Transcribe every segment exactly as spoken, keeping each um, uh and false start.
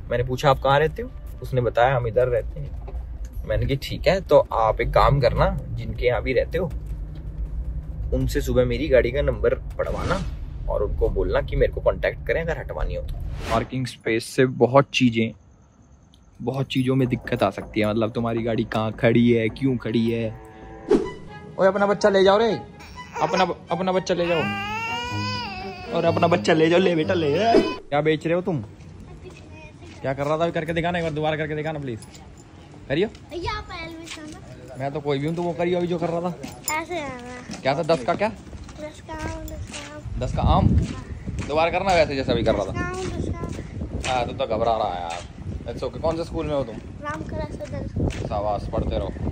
मैंने पूछा आप कहाँ रहते हो, उसने बताया हम इधर रहते हैं। मैंने कहा ठीक है, तो आप एक काम करना, जिनके यहाँ भी रहते हो उनसे सुबह मेरी गाड़ी का नंबर पढ़वाना और उनको बोलना कि मेरे को कांटेक्ट करें अगर हटवानी हो तो। पार्किंग स्पेस से बहुत चीज़ें बहुत चीज़ों में दिक्कत आ सकती है। मतलब तुम्हारी गाड़ी कहाँ खड़ी है, क्यों खड़ी है। ओए अपना बच्चा ले जाओ रे, अपना अपना बच्चा ले जाओ, और अपना बच्चा ले जाओ। ले बेटा ले। क्या बेच रहे हो तुम, क्या कर रहा था? करके दिखाना, एक बार दोबारा करके दिखाना प्लीज। करियो। मैं तो कोई भी हूँ, तो वो करियो अभी जो कर रहा था। ऐसे क्या था? दस का क्या? दस का आम, दस का आम। दस का आम। दोबारा करना वैसे जैसा भी कर रहा था। हाँ, तू तो घबरा रहा है यार। It's okay. कौन से स्कूल में हो तुम? रामकला सदर। शाबाश, पढ़ते रहो।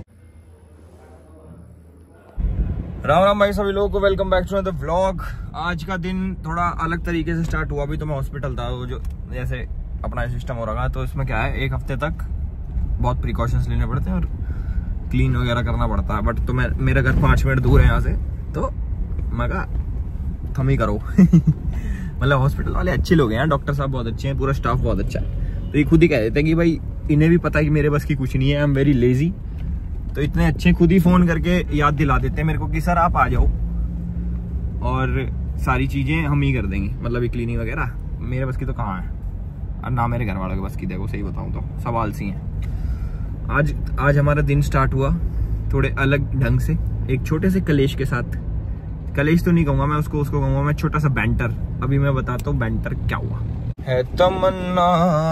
राम राम भाई सभी लोगों को, welcome back to the vlog. आज का दिन थोड़ा अलग तरीके से स्टार्ट हुआ। अभी तो मैं हॉस्पिटल था, वो जो जैसे अपना सिस्टम हो रहा है, तो इसमें क्या है, एक हफ्ते तक बहुत प्रिकॉशंस लेने पड़ते हैं और क्लीन वगैरह करना पड़ता है। बट तो मैं मेरा घर पाँच मिनट दूर है यहाँ से, तो मैं कहा थम ही करो। मतलब हॉस्पिटल वाले अच्छे लोग हैं, डॉक्टर साहब बहुत अच्छे हैं, पूरा स्टाफ बहुत अच्छा है। तो ये खुद ही कह देते हैं कि भाई इन्हें भी पता है कि मेरे बस की कुछ नहीं है, आई एम वेरी लेजी। तो इतने अच्छे खुद ही फोन करके याद दिला देते हैं मेरे को कि सर आप आ जाओ और सारी चीजें हम ही कर देंगे। मतलब ये क्लीनिंग वगैरह मेरे बस की तो कहाँ है, और ना मेरे घर वालों के बस की। देखो सही बताऊं तो सवाल सी हैं। आज आज हमारा दिन स्टार्ट हुआ थोड़े अलग ढंग से, एक छोटे से कलेश के साथ। कलेश तो नहीं कहूंगा मैं उसको, उसको कहूंगा मैं छोटा सा बैंटर। अभी मैं बताता हूँ बैंटर क्या हुआ है। तमन्ना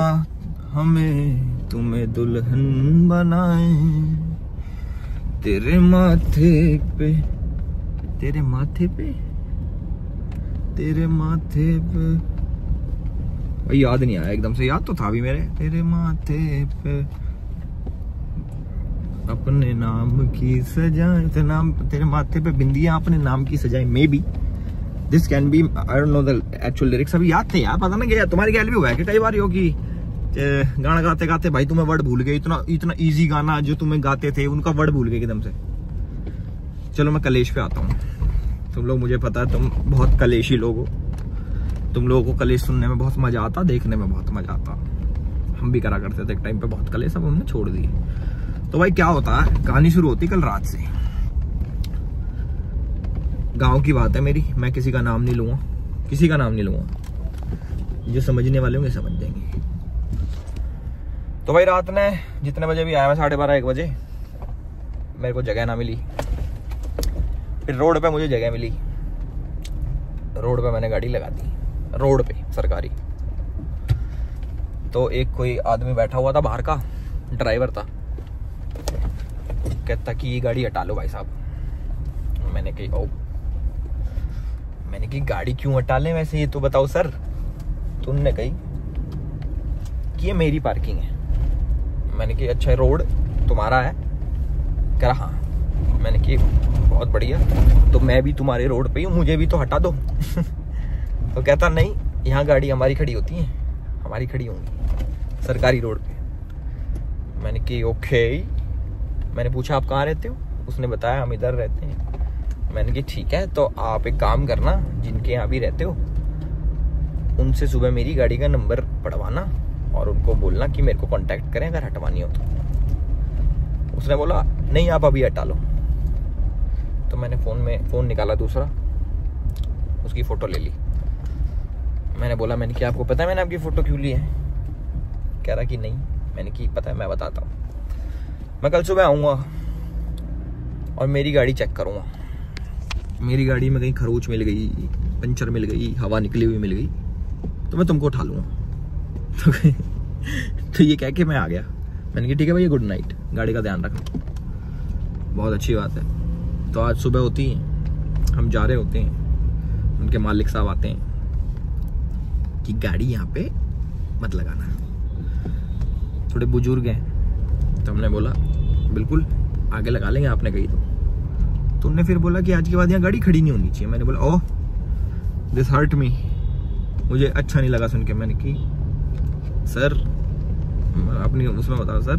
हमें तुम्हें दुल्हन बनाए, तेरे माथे पे तेरे माथे पे तेरे माथे पे भाई याद नहीं आया एकदम से, याद तो था भी मेरे। तेरे माथे पे अपने नाम की सजाए, तेरे नाम तेरे माथे पे बिंदियां अपने नाम की सजाए। Maybe this can be, I don't know the actual lyrics. अभी याद थे यार, पता ना क्या तुम्हारी गैल भी हुआ है कि कई बार हो कि गाना गाते गाते भाई तुम्हें वर्ड भूल गए। इतना इतना इजी गाना जो तुम्हें गाते थे उनका वर्ड भूल गए एकदम से। चलो मैं कलेश पे आता हूँ। तुम लोग, मुझे पता है तुम बहुत कलेशी लोग हो, तुम लोगों को कलेश सुनने में बहुत मजा आता, देखने में बहुत मजा आता। हम भी करा करते थे एक टाइम पे बहुत कलेश, अब हमने छोड़ दिए। तो भाई क्या होता है, कहानी शुरू होती कल रात से। गांव की बात है मेरी, मैं किसी का नाम नहीं लूंगा, किसी का नाम नहीं लूंगा, जो समझने वाले होंगे समझ जाएंगे। तो भाई रात ने जितने बजे भी आया मैं, साढ़े बारह एक बजे, मेरे को जगह ना मिली। फिर रोड पे मुझे जगह मिली, रोड पे मैंने गाड़ी लगा दी, रोड पे सरकारी। तो एक कोई आदमी बैठा हुआ था बाहर का, ड्राइवर था, कहता कि ये गाड़ी हटा लो भाई साहब। मैंने कही ओ मैंने कही गाड़ी क्यों हटा लें वैसे, ये तो बताओ सर। तो उन्होंने कही कि ये मेरी पार्किंग है। मैंने कही अच्छा रोड तुम्हारा है? कह रहा हाँ। मैंने कही बहुत बढ़िया, तो मैं भी तुम्हारे रोड पे ही हूँ, मुझे भी तो हटा दो। तो कहता नहीं, यहाँ गाड़ी हमारी खड़ी होती है, हमारी खड़ी होंगी सरकारी रोड पे। मैंने कही ओके। मैंने पूछा आप कहाँ रहते हो, उसने बताया हम इधर रहते हैं। मैंने कहा ठीक है, तो आप एक काम करना, जिनके यहाँ भी रहते हो उनसे सुबह मेरी गाड़ी का नंबर पढ़वाना और उनको बोलना कि मेरे को कांटेक्ट करें अगर हटवानी हो तो। उसने बोला नहीं आप अभी हटा लो। तो मैंने फ़ोन में फ़ोन निकाला दूसरा, उसकी फ़ोटो ले ली। मैंने बोला मैंने क्या आपको पता है मैंने आपकी फ़ोटो क्यों ली है? कह रहा कि नहीं। मैंने की पता है, मैं बताता हूँ। मैं कल सुबह आऊँगा और मेरी गाड़ी चेक करूँगा। मेरी गाड़ी में कहीं खरोच मिल गई, पंचर मिल गई, हवा निकली हुई मिल गई, तो मैं तुमको उठा लूँगा। तो, तो ये कह के मैं आ गया। मैंने कहा ठीक है भैया, गुड नाइट, गाड़ी का ध्यान रखना। बहुत अच्छी बात है। तो आज सुबह होती है, हम जा रहे होते हैं, उनके मालिक साहब आते हैं कि गाड़ी यहाँ पे मत लगाना। थोड़े बुजुर्ग हैं, तो हमने बोला बिल्कुल आगे लगा लेंगे, आपने कही तो। तो उन्होंने फिर बोला कि आज के बाद यहाँ गाड़ी खड़ी नहीं होनी चाहिए। मैंने बोला ओह दिस हर्ट मी, मुझे अच्छा नहीं लगा सुन के। मैंने की सर अपनी उसमें बताओ सर,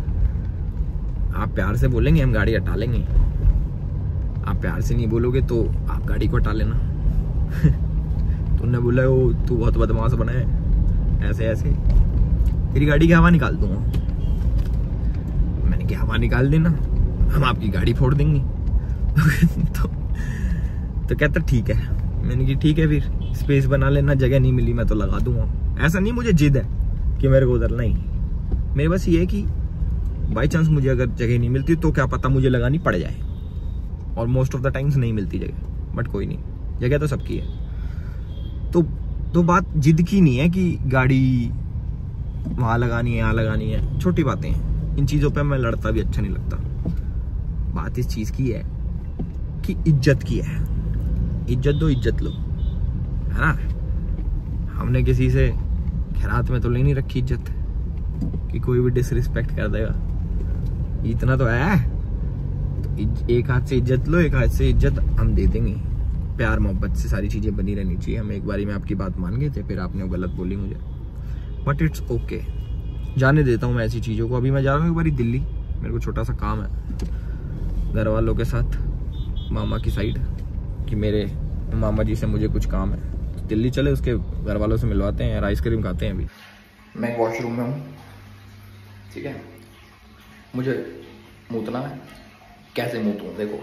आप प्यार से बोलेंगे हम गाड़ी हटा लेंगे, आप प्यार से नहीं बोलोगे तो आप गाड़ी को हटा लेना। तो उन्होंने बोला ओ तू बहुत बदमाश बना है, ऐसे ऐसे। तेरी गाड़ी की हवा निकाल दूंगा। मैंने कहा हवा निकाल देना, हम आपकी गाड़ी फोड़ देंगे। तो, तो कहता ठीक है। मैंने कहा ठीक है, फिर स्पेस बना लेना, जगह नहीं मिली मैं तो लगा दूंगा। ऐसा नहीं मुझे जिद है कि मेरे को उधर नहीं, मेरे बस ये है कि बाई चांस मुझे अगर जगह नहीं मिलती तो क्या पता मुझे लगानी पड़ जाए, और मोस्ट ऑफ द टाइम्स नहीं मिलती जगह, बट कोई नहीं, जगह तो सबकी है। तो तो बात जिद की नहीं है कि गाड़ी वहां लगानी है यहाँ लगानी है, छोटी बातें हैं, इन चीजों पे मैं लड़ता भी अच्छा नहीं लगता। बात इस चीज की है कि इज्जत की है, इज्जत दो इज्जत लो, है ना। हमने किसी से खैरात में तो ले नहीं रखी इज्जत कि कोई भी डिसरिस्पेक्ट कर देगा, इतना तो है। तो एक हाथ से इज्जत लो, एक हाथ से इज्जत हम दे देंगे। प्यार मोहब्बत से सारी चीजें बनी रहनी चाहिए। हम एक बारी में आपकी बात मान गए थे, फिर आपने गलत बोली मुझे, बट इट्स ओके, जाने देता हूँ मैं ऐसी चीज़ों को। अभी मैं जा रहा हूँ एक बारी दिल्ली, मेरे को छोटा सा काम है घर वालों के साथ, मामा की साइड, कि मेरे मामा जी से मुझे कुछ काम है, तो दिल्ली चले, उसके घर वालों से मिलवाते हैं यार, आइसक्रीम खाते हैं। अभी मैं वॉशरूम में हूँ, ठीक है, मुझे मूतना है। कैसे मूतूं देखो,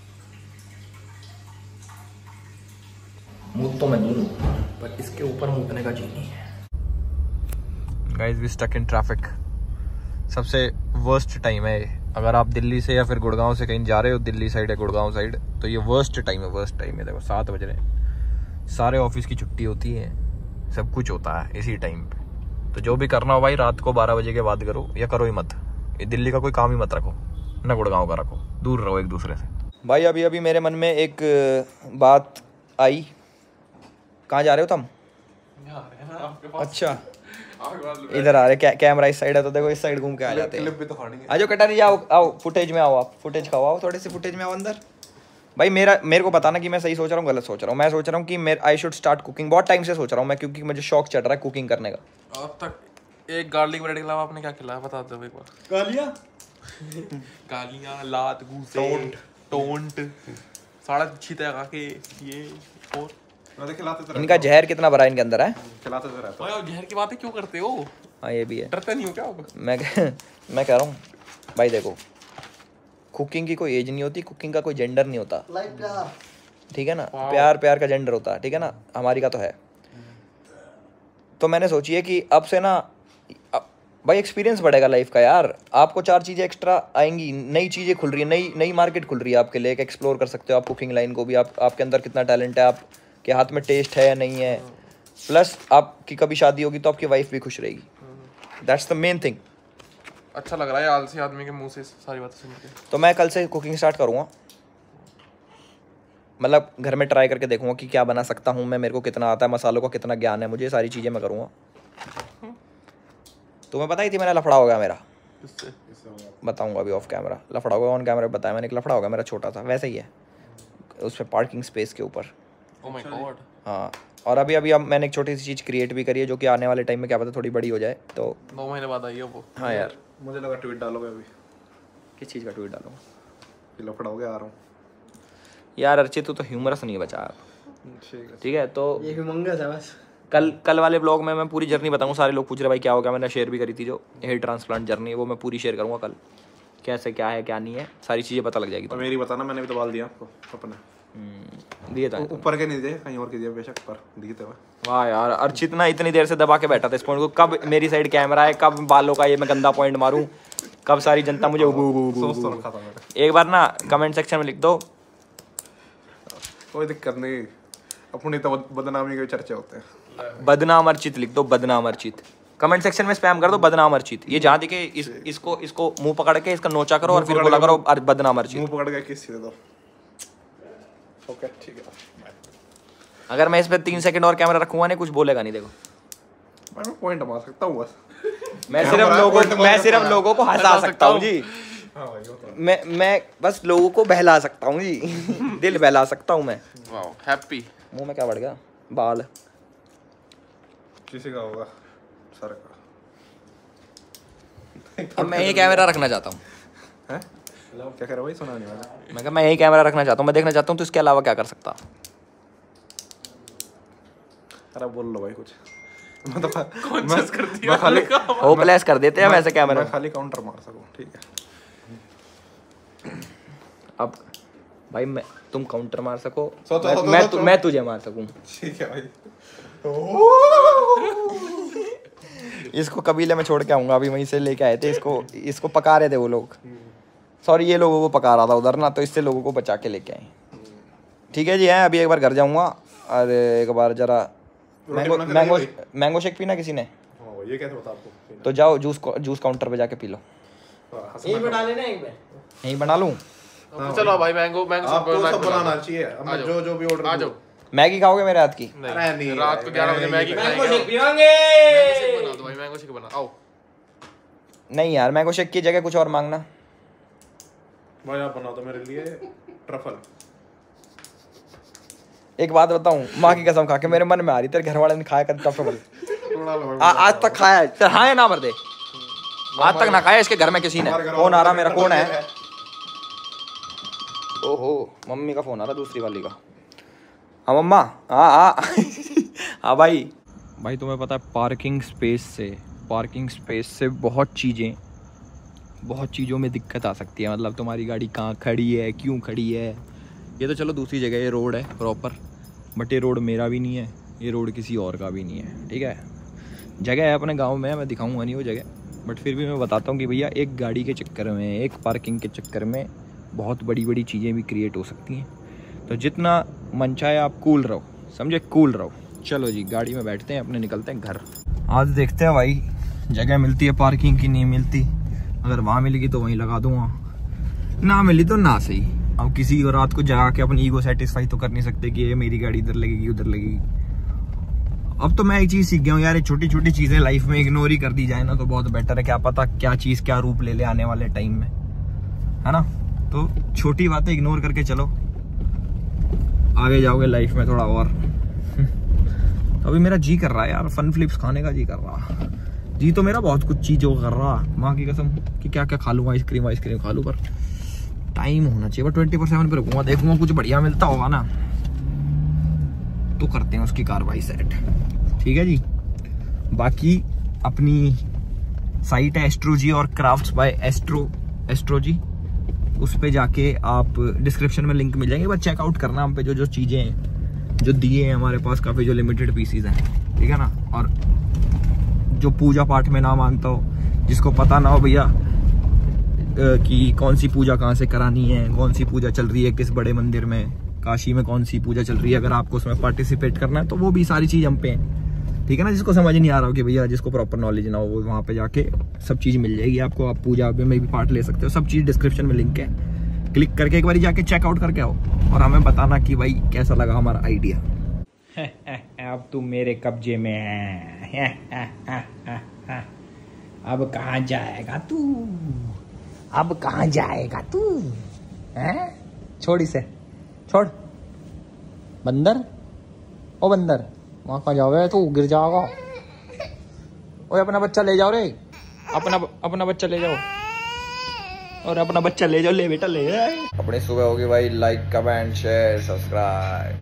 मूत तो मैं दूँ, पर इसके ऊपर मूतने का जी नहीं है। Guys we stuck in traffic. सबसे वर्स्ट टाइम है अगर आप दिल्ली से या फिर गुड़गांव से कहीं जा रहे हो, दिल्ली साइड या गुड़गांव साइड, तो ये वर्स्ट टाइम है। वर्स्ट टाइम है, देखो सात बज रहे हैं, सारे ऑफिस की छुट्टी होती है, सब कुछ होता है इसी टाइम पे। तो जो भी करना हो भाई रात को बारह बजे के बाद करो, या करो ही मत। ये दिल्ली का कोई काम ही मत रखो, ना गुड़गांव का रखो, दूर रहो एक दूसरे से। भाई अभी अभी मेरे मन में एक बात आई। कहाँ जा रहे हो तुम? अच्छा इधर आ रहे, कै, कैमरा इस साइड है तो देखो इस साइड घूम के आ जाते हैं। तो आ जाओ कटारी जाओ, आओ फुटेज में आओ, आप फुटेज खाओ, आओ थोड़े से फुटेज में आओ अंदर। भाई मेरा मेरे को बताना कि मैं सही सोच रहा हूँ गलत सोच रहा हूँ। मैं सोच रहा हूँ कि मैं आई शुड स्टार्ट कुकिंग, बहुत टाइम से सोच रहा हूँ मैं, क्योंकि मुझे शौक चढ़ रहा है कुकिंग करने का। अब तक एक गार्लिक ब्रेड के अलावा आपने क्या खिलाया बता दो एक बार। गालियाँ गालियाँ, लात, घूसे, टोंट, साड़ा छीते खा के ये और इनका जहर कितना भरा इनके अंदर है। खिलाते तो रहता है। जहर की बातें क्यों करते हो? हाँ ये भी है। डरते नहीं हो क्या? मैं मैं कह रहा हूँ भाई देखो, कुकिंग की कोई एज नहीं होती, कुकिंग का कोई जेंडर नहीं होता, ठीक है ना। प्यार प्यार का जेंडर होता है, ठीक है ना, हमारी का तो है। तो मैंने सोची है कि अब से ना भाई एक्सपीरियंस बढ़ेगा लाइफ का यार, आपको चार चीज़ें एक्स्ट्रा आएंगी, नई चीज़ें खुल रही है, नई नई मार्केट खुल रही है आपके लिए, एक एक्सप्लोर कर सकते हो आप कुकिंग लाइन को भी। आप आपके अंदर कितना टैलेंट है, आप के हाथ में टेस्ट है या नहीं है, प्लस आपकी कभी शादी होगी तो आपकी वाइफ भी खुश रहेगी, दैट्स द मेन थिंग। अच्छा लग रहा है आलसी आदमी के मुंह से सारी बातें सुन के। तो मैं कल से कुकिंग स्टार्ट करूँगा, मतलब घर में ट्राई करके देखूंगा कि क्या बना सकता हूँ मैं, मेरे को कितना आता है, मसालों का कितना ज्ञान है मुझे, सारी चीज़ें मैं करूँगा। तुम्हें पता ही थी मेरा लफड़ा हो गया मेरा, बताऊँगा अभी ऑफ कैमरा। लफड़ा हो गया, ऑन कैमरा बताया मैंने, एक लफड़ा हो गया मेरा छोटा सा, वैसे ही है उस पर पार्किंग स्पेस के ऊपर। Oh my God. हाँ, और अभी अभी अब मैंने एक छोटी सी चीज़ क्रिएट भी करी है, जो कि आने वाले टाइम में क्या पता थोड़ी बड़ी हो जाए। तो दो महीने बाद आई है वो। हाँ यार, मुझे लगा ट्वीट डालोगे अभी। किस चीज़ का ट्वीट डालूंगा? कि लफड़ा हो गया, आ रहा हूँ यार। अर्चित तू तो ह्यूमरस नहीं बचा आप, ठीक है ठीक है। तो ये ह्यूमंगस है बस। कल कल वाले ब्लॉग में मैं पूरी जर्नी बताऊँ। सारे लोग पूछ रहे भाई क्या हो गया, मैंने शेयर भी करी थी जो हेयर ट्रांसप्लांट जर्नी, वो मैं पूरी शेयर करूँगा कल, कैसे क्या है क्या नहीं है, सारी चीज़ें पता लग जाएगी। तो मेरी बताना, मैंने भी तो बाल दिया आपको अपने, दिए था ऊपर के नहीं दिए, कहीं और के दिए बेशक, पर दिए थे। वाह यार, अर्चित ना इतनी देर से दबा के बैठा था इस पॉइंट को, कब मेरी साइड कैमरा है, कब बालों का ये मैं गंदा पॉइंट मारूं, कब सारी जनता मुझे उबू उबू उबू सोच तो रखा था मैंने। एक बार ना कमेंट सेक्शन में लिख दो, कोई दिक्कत नहीं, अपनी तो बदनामी के चर्चे होते हैं। बदनाम अर्चित लिख दो, बदनाम अर्चित कमेंट सेक्शन में स्पैम कर दो, बदनाम अर्चित। ये जहाँ दिखे इस, इसको इसको मुंह पकड़ के इसका नोचा करो और फिर बोला करो बदनाम अर्चित। मुंह पकड़ के किस चीज़ दो। ओके ठीक है, अगर मैं इस पे तीन सेकंड और कैमरा रखूंगा नहीं, कुछ बोलेगा नहीं। देखो मैं पॉइंट मार सकता हूँ बस, मैं सिर्फ लोगों मैं सिर्फ लोगों को हंसा सकता हूँ जी। मैं मैं बस लोगों को बहला सकता हूँ जी, दिल बहला सकता हूँ मैं। Wow happy. मुंह में क्या बढ़ गया? बाल किसी का होगा, सर का। अब मैं ये कैमरा रखना चाहता हूँ। हैं क्या कह रहा भाई, सुना नहीं मैंने। मैं कहा मैं यही कैमरा रखना चाहता हूँ, मैं देखना चाहता हूँ तो इसके अलावा क्या कर सकता। अरे बोल लो भाई कुछ। मैं तो कॉन्शियस कर दिया मैं खाली होपलेस कर देते हैं वैसे कैमरा। मैं खाली काउंटर मार सकूं, ठीक है। अब भाई मैं तुम काउंटर मार सको, सो तो- मैं सो तो- मैं, सो तु, तो- मैं तुझे मार सकूं। ठीक है भाई। इसको कबीले में छोड़ के आऊंगा, अभी वहीं से लेके आए थे इसको। इसको पका रहे थे वो लोग, सॉरी ये लोगों को पका रहा था उधर ना, तो इससे लोगों को बचा के लेके आए। ठीक है जी, हैं अभी एक बार घर जाऊंगा और एक बार जरा मैंगो बना के मैंगो लाइए मैंगो शेक पीना किसी ने, हाँ, ये कैसे बता आपको? तो जाओ जूस जूस काउंटर पे जाके पी लो। हाँ, हंसना बना लेना एक बार। यहीं बना लूं? चलो भाई मैंगो मैंगो आपको सब बनाना चाहिए। अब मैं जो जो भी ऑर्डर आ जाओ। मैगी खाओगे मेरे हाथ की? नहीं, अरे नहीं रात को ग्यारह बजे मैगी मैंगो खाएंगे। शेक पियोगे? मैंगो शेक बना दो भाई, मैंगो शेक बना आओ। नहीं यार, मैंगो शेक की जगह कुछ और मांगना। भाई आप बना दो मेरे लिए ट्रफल। एक बात बताऊं, माँ की कसम खा के मेरे मन में आ रही, तेरे घर वाले ने खाया कभी ट्रफल? आज तक खाया है? हाँ या ना भर दे, आज तक ना खाया इसके घर में किसी ने। फोन आ रहा मेरा, कौन है? ओहो मम्मी का फोन आ रहा, दूसरी वाली का। हाँ मम्मा, हाँ हाँ हाँ भाई। भाई तुम्हें पता है पार्किंग स्पेस से पार्किंग स्पेस से बहुत चीज़ें बहुत चीज़ों में दिक्कत आ सकती है। मतलब तुम्हारी गाड़ी कहाँ खड़ी है, क्यों खड़ी है, ये तो चलो दूसरी जगह, ये रोड है प्रॉपर, बट ये रोड मेरा भी नहीं है, ये रोड किसी और का भी नहीं है। ठीक है, जगह है अपने गांव में, मैं दिखाऊंगा नहीं वो जगह, बट फिर भी मैं बताता हूँ कि भैया एक गाड़ी के चक्कर में, एक पार्किंग के चक्कर में बहुत बड़ी बड़ी चीज़ें भी क्रिएट हो सकती हैं। तो जितना मन चाहे आप कूल रहो, समझे, कूल रहो। चलो जी गाड़ी में बैठते हैं, अपने निकलते हैं घर। आज देखते हैं भाई जगह मिलती है पार्किंग की, नहीं मिलती। अगर वहाँ मिलेगी तो वहीं लगा दूंगा, ना मिली तो ना सही। अब किसी को रात को जगा के अपनी ईगो सेटिस्फाई तो कर नहीं सकते कि ये मेरी गाड़ी इधर लगेगी उधर लगेगी। अब तो मैं एक चीज सीख गया हूँ यार, ये छोटी छोटी चीजें लाइफ में इग्नोर ही कर दी जाए ना तो बहुत बेटर है। क्या पता क्या चीज क्या रूप ले ले आने वाले टाइम में, है ना। तो छोटी बातें इग्नोर करके चलो, आगे जाओगे लाइफ में थोड़ा और। तो अभी मेरा जी कर रहा है यार फन फ्लिप्स खाने का, जी कर रहा जी तो मेरा बहुत कुछ चीजों कर रहा, माँ की कसम कि क्या क्या खा लूँ, आइसक्रीम आइसक्रीम खा लूँ, पर टाइम होना चाहिए। ट्वेंटी फोर सेवन पे रुकूंगा, देखूंगा कुछ बढ़िया मिलता होगा ना तो करते हैं उसकी कार्रवाई सेट। ठीक है जी, बाकी अपनी साइट है एस्ट्रोजी और क्राफ्ट्स बाय एस्ट्रो एस्ट्रोजी, उस पे जाके आप डिस्क्रिप्शन में लिंक मिल जाएंगे, बस चेकआउट करना हम पे जो जो चीज़ें हैं जो दिए हैं हमारे पास, काफ़ी जो लिमिटेड पीसीज हैं। ठीक है ना, और जो पूजा पाठ में ना मानता हो, जिसको पता ना हो भैया कि कौन सी पूजा कहाँ से करानी है, कौन सी पूजा चल रही है किस बड़े मंदिर में, काशी में कौन सी पूजा चल रही है, अगर आपको उसमें पार्टिसिपेट करना है तो वो भी सारी चीज़ हम पे है। ठीक है ना, जिसको समझ नहीं आ रहा हो कि भैया, जिसको प्रॉपर नॉलेज ना हो, वो वहाँ पे जाके सब चीज़ मिल जाएगी आपको, आप पूजा में भी पार्ट ले सकते हो। सब चीज़ डिस्क्रिप्शन में लिंक है, क्लिक करके एक बार जाके चेकआउट करके आओ और हमें बताना कि भाई कैसा लगा हमारा आइडिया। अब तू मेरे कब्जे में है, अब कहाँ जाएगा तू, अब कहाँ जाएगा तू, हैं? छोड़ इसे, छोड़ बंदर, ओ बंदर, वहाँ कहाँ जाओगे तू, गिर जाओगा। ओए अपना बच्चा ले जाओ रे, अपना अपना बच्चा ले जाओ, और अपना बच्चा ले जाओ, ले बेटा ले। अपनी सुबह होगी भाई, लाइक कमेंट शेयर सब्सक्राइब।